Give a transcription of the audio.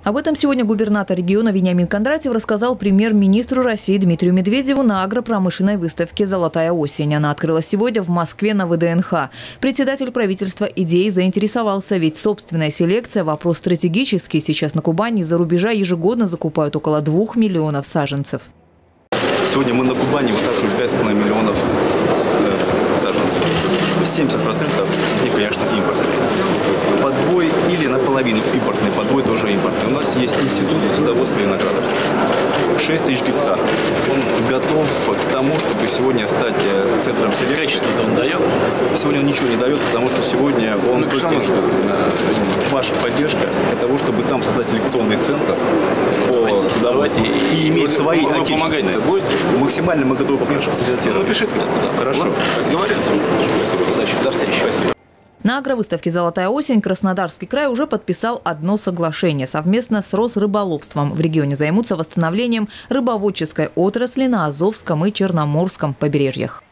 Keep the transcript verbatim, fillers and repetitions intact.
Об этом сегодня губернатор региона Вениамин Кондратьев рассказал премьер-министру России Дмитрию Медведеву на агропромышленной выставке «Золотая осень». Она открылась сегодня в Москве на вэ дэ эн ха. Председатель правительства идеей заинтересовался, ведь собственная селекция – вопрос стратегический. Сейчас на Кубани из-за рубежа ежегодно закупают около двух миллионов саженцев. Сегодня мы на Кубани высаживаем пять с половиной миллионов саженцев. семьдесят процентов из них, конечно, импортные. Подбой или наполовину импортный, подбой тоже импортный. У нас есть институт садоводства и виноградарства. шесть тысяч гектаров. Он готов к тому, чтобы сегодня стать центром селекции. Качество-то он дает? Сегодня он ничего не дает, потому что сегодня он ну, только ваша поддержка для того, чтобы там создать селекционный центр по садоводству и иметь свои вы отечественные. Будете? Максимально мы готовы помочь консультировать. Напишите. Да. Хорошо. Договорились. Спасибо. Удачи. До встречи. Спасибо. На агровыставке «Золотая осень» Краснодарский край уже подписал одно соглашение. Совместно с Росрыболовством в регионе займутся восстановлением рыбоводческой отрасли на Азовском и Черноморском побережьях.